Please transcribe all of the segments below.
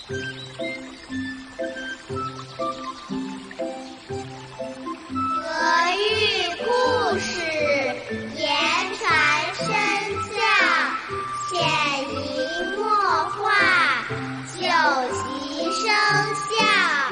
俄语故事言传身教，潜移默化，久习生效。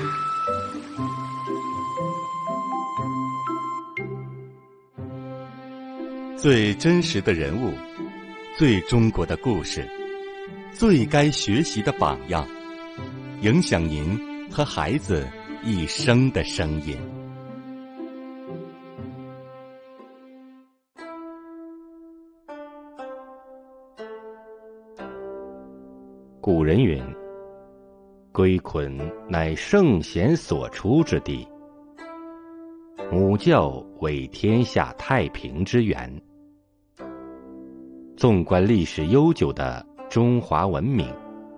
最真实的人物，最中国的故事，最该学习的榜样，影响您和孩子一生的声音。 古人云：归捆乃圣贤所出之地，母教为天下太平之源。纵观历史悠久的中华文明，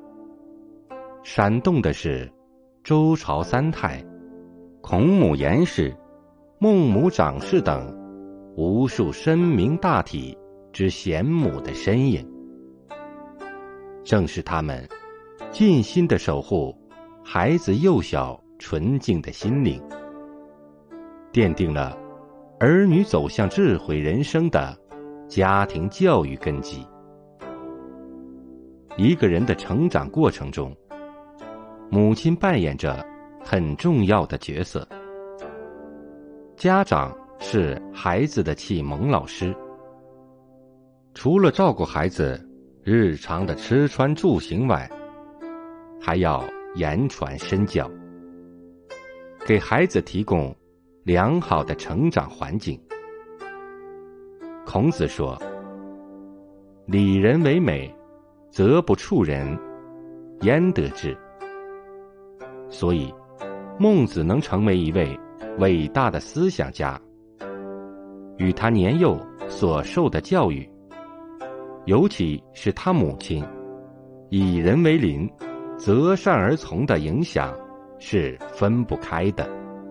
闪动的是周朝三太、孔母颜氏、孟母长氏等无数深明大体之贤母的身影。正是他们尽心地守护孩子幼小纯净的心灵，奠定了儿女走向智慧人生的家庭教育根基。一个人的成长过程中，母亲扮演着很重要的角色。家长是孩子的启蒙老师，除了照顾孩子日常的吃穿住行外，还要言传身教，给孩子提供良好的成长环境。孔子说：礼人为美，则不处人，焉得志？所以孟子能成为一位伟大的思想家，与他年幼所受的教育，尤其是他母亲以人为邻，择善而从的影响是分不开的。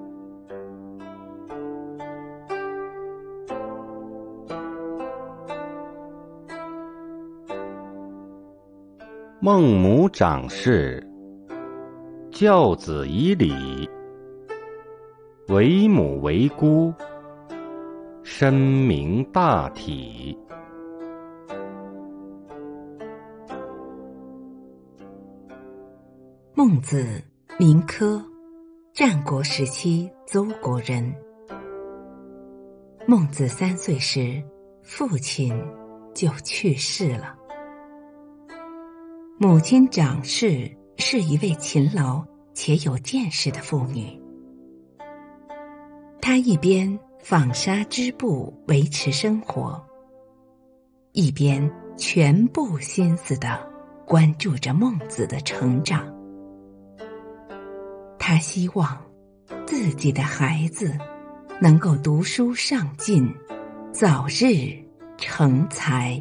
孟母长氏，教子以礼，为母为姑，深明大体。 孟子，名轲，战国时期邹国人。孟子3岁时，父亲就去世了。母亲长氏是一位勤劳且有见识的妇女，她一边纺纱织布维持生活，一边全部心思地关注着孟子的成长。她希望自己的孩子能够读书上进，早日成才。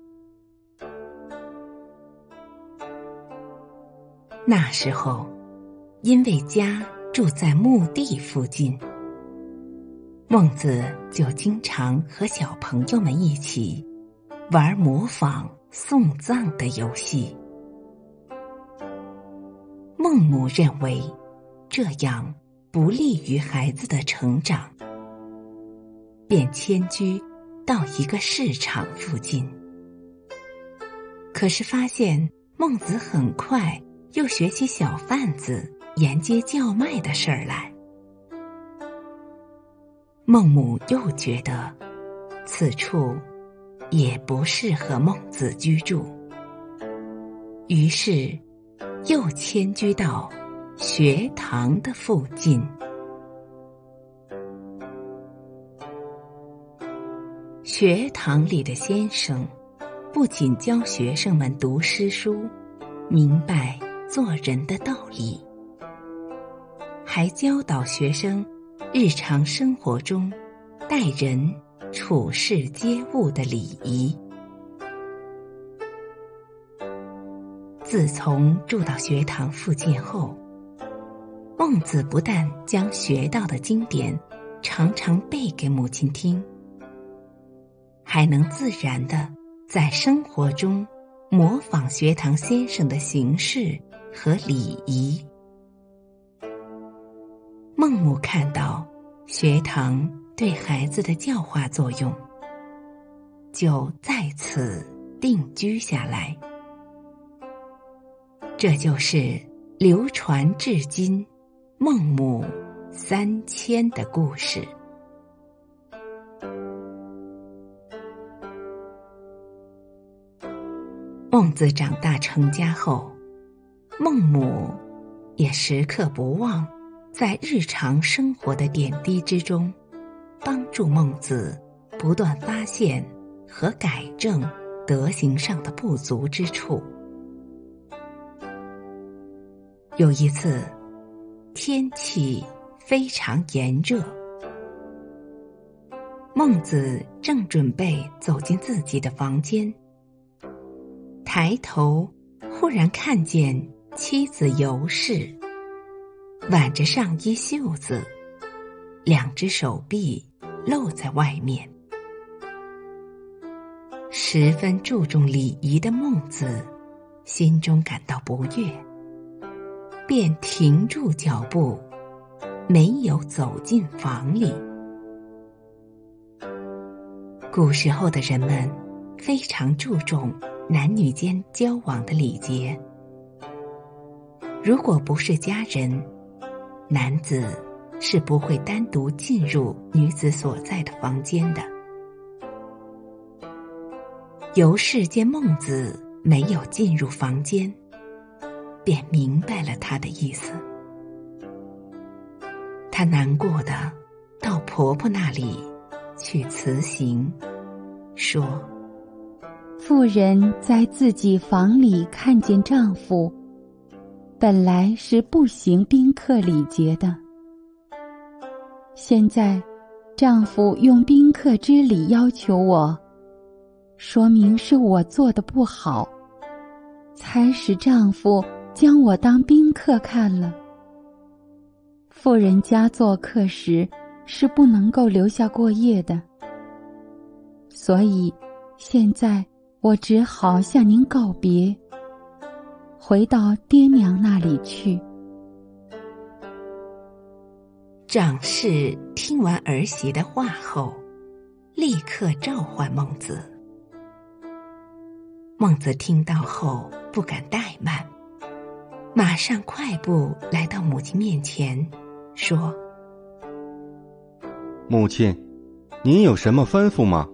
那时候，因为家住在墓地附近，孟子就经常和小朋友们一起玩模仿送葬的游戏。孟母认为这样不利于孩子的成长，便迁居到一个市场附近。可是发现孟子很快又学起小贩子沿街叫卖的事儿来。孟母又觉得此处也不适合孟子居住，于是又迁居到学堂的附近。学堂里的先生不仅教学生们读诗书，明白做人的道理，还教导学生日常生活中待人处事接物的礼仪。自从住到学堂附近后，孟子不但将学到的经典常常背给母亲听，还能自然地在生活中模仿学堂先生的行事和礼仪。孟母看到学堂对孩子的教化作用，就在此定居下来。这就是流传至今孟母3000的故事。孟子长大成家后，孟母也时刻不忘在日常生活的点滴之中，帮助孟子不断发现和改正德行上的不足之处。有一次，天气非常炎热，孟子正准备走进自己的房间，抬头忽然看见妻子尤氏挽着上衣袖子，2只手臂露在外面。十分注重礼仪的孟子心中感到不悦，便停住脚步，没有走进房里。古时候的人们非常注重男女间交往的礼节，如果不是家人，男子是不会单独进入女子所在的房间的。尤氏见孟子没有进入房间，便明白了他的意思。她难过的到婆婆那里去辞行，说： 妇人在自己房里看见丈夫，本来是不行宾客礼节的，现在丈夫用宾客之礼要求我，说明是我做得不好，才使丈夫将我当宾客看了。妇人家做客时是不能够留下过夜的，所以现在我只好向您告别，回到爹娘那里去。 长氏听完儿媳的话后，立刻召唤孟子。孟子听到后不敢怠慢，马上快步来到母亲面前，说： 母亲，您有什么吩咐吗？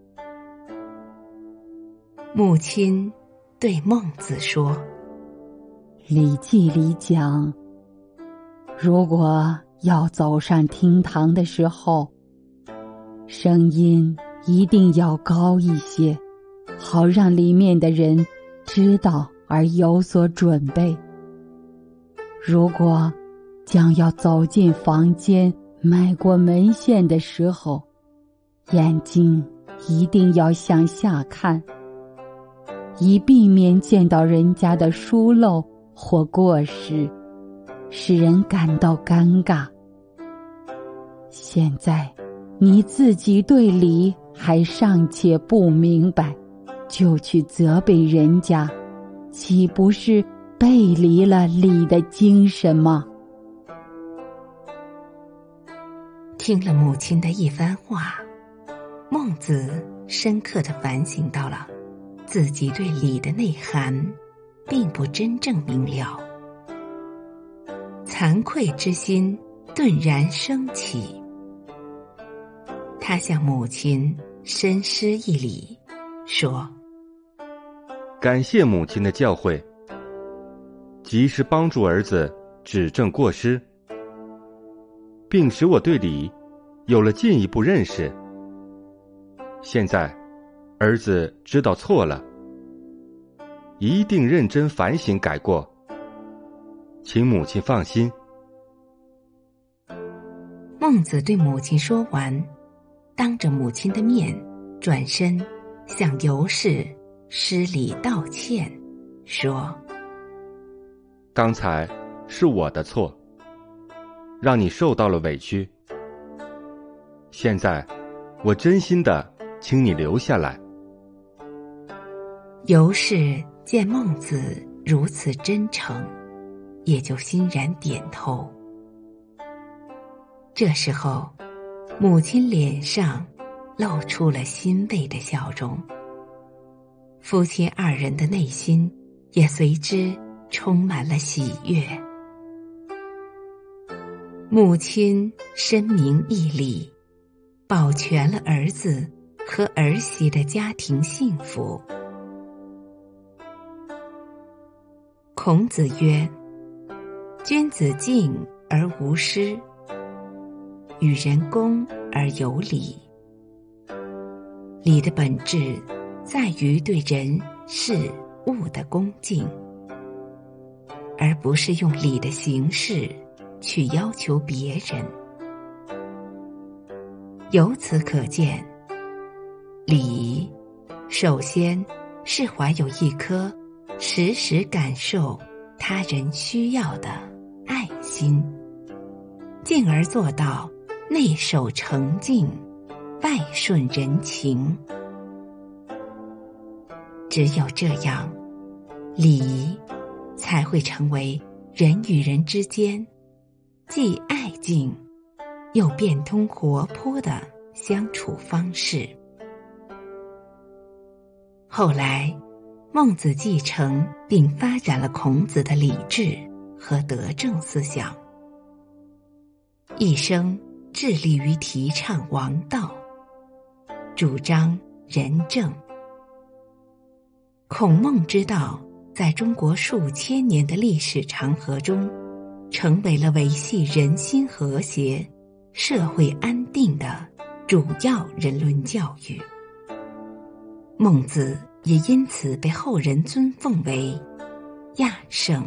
母亲对孟子说： 《礼记》里讲，如果要走上厅堂的时候，声音一定要高一些，好让里面的人知道而有所准备。如果将要走进房间迈过门线的时候，眼睛一定要向下看，以避免见到人家的疏漏或过失，使人感到尴尬。现在你自己对礼还尚且不明白，就去责备人家，岂不是背离了礼的精神吗？ 听了母亲的一番话，孟子深刻地反省到了自己对礼的内涵并不真正明了，惭愧之心顿然升起。他向母亲深施一礼，说： 感谢母亲的教诲，及时帮助儿子指正过失，并使我对礼有了进一步认识。现在儿子知道错了，一定认真反省改过，请母亲放心。 孟子对母亲说完，当着母亲的面转身向尤氏施礼道歉，说： 刚才是我的错，让你受到了委屈，现在我真心的请你留下来。 尤氏见孟子如此真诚， 也就欣然点头。这时候，母亲脸上露出了欣慰的笑容，夫妻二人的内心也随之充满了喜悦。母亲深明义理，保全了儿子和儿媳的家庭幸福。孔子曰：君子敬而无失，与人恭而有礼。礼的本质在于对人事物的恭敬，而不是用礼的形式去要求别人。由此可见，礼首先是怀有一颗时时感受他人需要的爱心，进而做到内守诚敬，外顺人情。只有这样，礼才会成为人与人之间既爱敬又变通活泼的相处方式。后来，孟子继承并发展了孔子的礼制和德政思想，一生致力于提倡王道，主张仁政。孔孟之道在中国数千年的历史长河中，成为了维系人心和谐、社会安定的主要人伦教育。孟子也因此被后人尊奉为亚圣。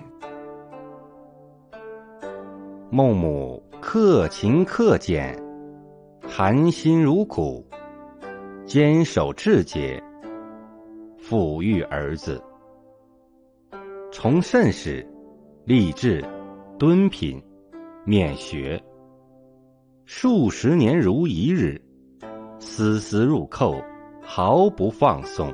孟母克勤克俭，含辛茹苦，坚守志节，抚育儿子。从慎始，立志，敦品，勉学，数十年如一日，丝丝入扣，毫不放松。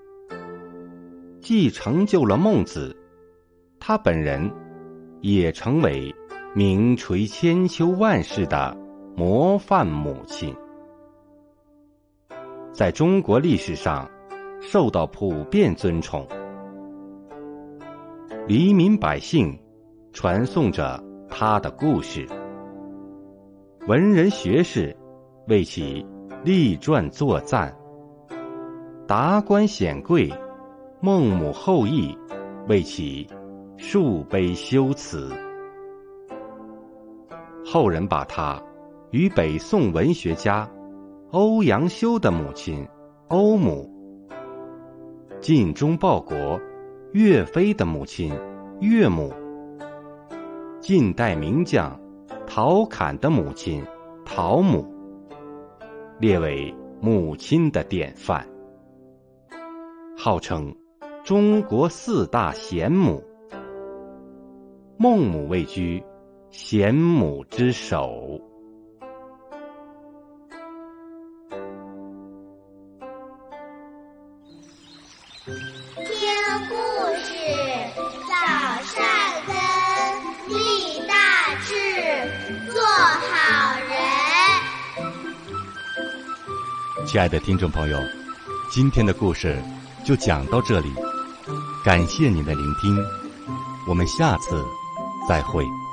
既成就了孟子，他本人也成为名垂千秋万世的模范母亲，在中国历史上受到普遍尊崇。黎民百姓传颂着他的故事，文人学士为其立传作赞，达官显贵、孟母后裔为其树碑修辞。后人把他与北宋文学家欧阳修的母亲欧母、尽忠报国岳飞的母亲岳母、近代名将陶侃的母亲陶母列为母亲的典范，号称中国四大贤母，孟母位居贤母之首。 听故事，早善根，立大志，做好人。 亲爱的听众朋友，今天的故事就讲到这里，感谢您的聆听，我们下次再会。